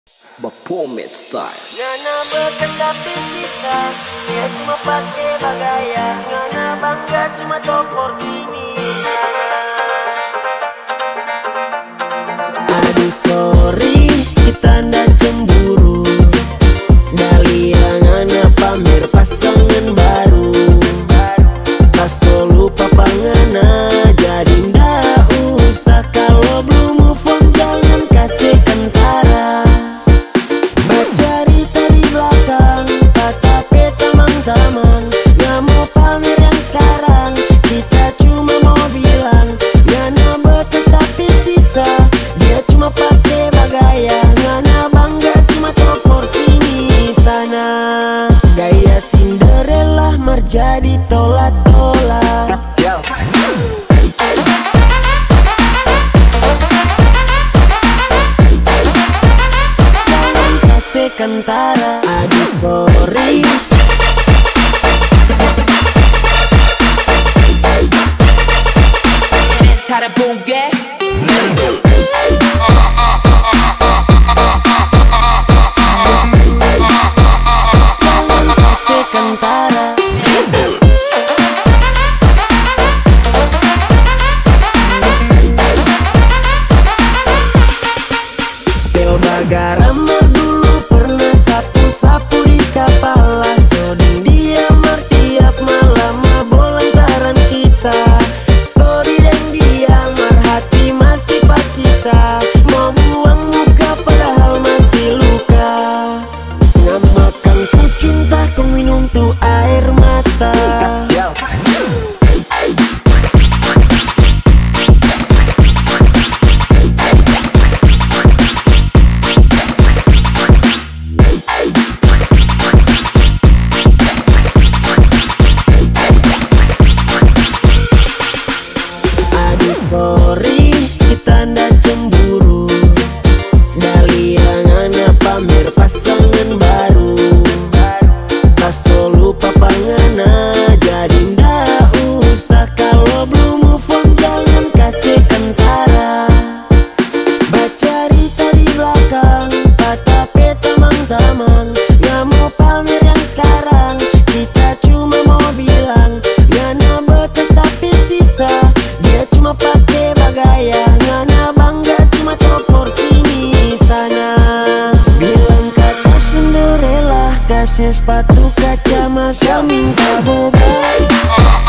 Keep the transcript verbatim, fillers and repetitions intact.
Bapomet style. Ngana bekas tapi sisa, dia cuma pakai bagaya. Ngana bangga cuma topor sini. Aduh sorry, kita ndak cemburu. Dalia ngana pamer pasangan baru. Kaso lupa pangana, jadi ndak usah. Kalau belum move on jangan kasih kentara. Bacari dari belakang, tatape tamang-tamang. Nggak mau pamer yang sekarang, kita cuma mau bilang ngana bekas tapi sisa. Dia cuma pakai bagaya, ngana bangga cuma topor sini sana. Gaya Cinderella merjadi tolak-tolak. Jangan kasih kentara, aduh sorry. Tara bunge Jangan kasih kentara. Stil Bagarama dulu pernah sapu-sapu di kapal. Soding dia tiap malam mabol lantaran kita. Story dan dia marhati masih pak kita. Mau buang muka padahal masih luka. Ngamakan ku cinta, ku minum tuh air mata. Aduh sorry, kita ndak cemburu. Dalia ngana pamer pasangan baru. Kaso lupa pangana, jadi ndak usah. Kalau belum move on jangan kasih kentara. Bacari tadi belakang, tatape tamang-tamang. Nggak mau pamer yang sekarang, kita cuma mau bilang ngana bekas tapi sisa. Dia cuma pakai bagaya, ngana bangga cuma topor sini sana. Bilang kata Cinderella, kasih sepatu kaca masa minta boba.